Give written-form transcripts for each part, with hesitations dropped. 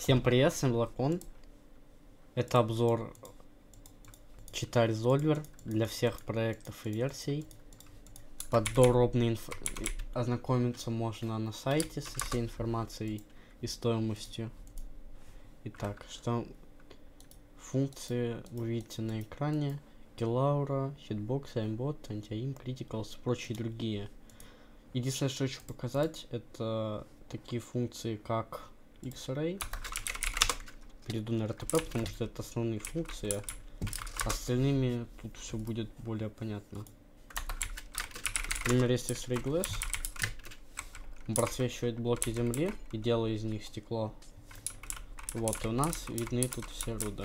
Всем привет, с вами Лакон. Это обзор Cheetah Resolver для всех проектов и версий. Подробно ознакомиться можно на сайте со всей информацией и стоимостью. Итак, что функции вы видите на экране: Kilaura, Hitbox, Aimbot, Anti-Aim, Criticals и прочие другие. Единственное, что хочу показать, это такие функции, как X-Ray. Перейду на RTP, потому что это основные функции. Остальными тут все будет более понятно. Например, есть X-Ray Glass. Он просвечивает блоки земли и делает из них стекло. Вот, и у нас видны тут все руды.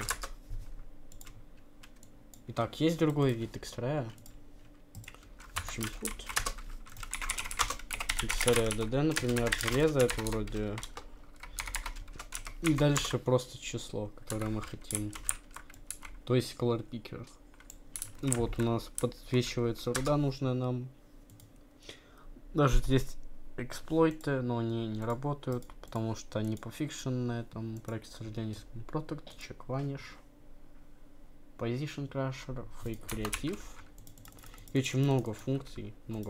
Итак, есть другой вид X-Ray. В чем суть? X-Ray DD, например, железо, это вроде... И дальше просто число, которое мы хотим. То есть color picker. Вот у нас подсвечивается руда, нужная нам. Даже здесь эксплойты, но они не работают, потому что они пофикшен на этом проекте сожжения. Protect, check vanish, position crusher, fake creative. И очень много функций. Много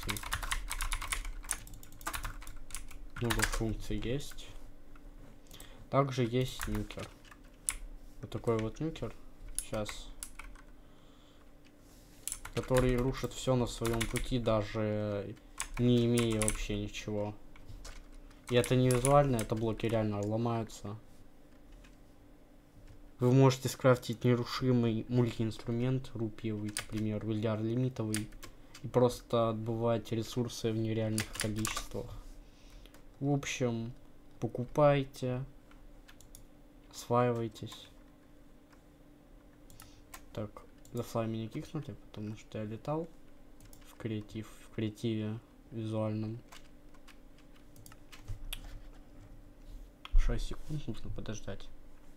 функций есть. Также есть нюкер. Вот такой вот нюкер. Сейчас. Который рушит все на своем пути, даже не имея вообще ничего. И это не визуально, это блоки реально ломаются. Вы можете скрафтить нерушимый мультиинструмент, рупиевый, к примеру, или лимитовый, и просто отбывать ресурсы в нереальных количествах. В общем, покупайте. Осваивайтесь. Так, за флай меня кикнули, потому что я летал в креативе визуальном. 6 секунд нужно подождать.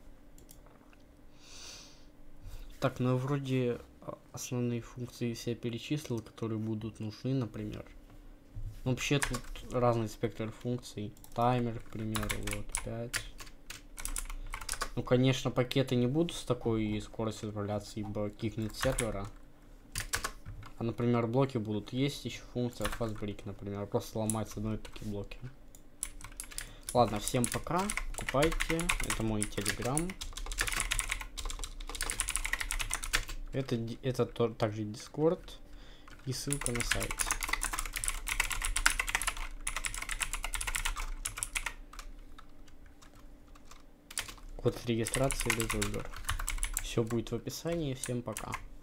Так, ну вроде основные функции все перечислил, которые будут нужны, например. Но вообще тут разный спектр функций. Таймер, к примеру, вот 5. Ну, конечно, пакеты не будут с такой скоростью отправляться, ибо кикнет сервера. А, например, блоки будут. Есть еще функция FastBrick, например, просто ломать с одной такие блоки. Ладно, всем пока. Покупайте. Это мой телеграм. Это также Discord и ссылка на сайт. Код регистрации Resolver. Все будет в описании. Всем пока.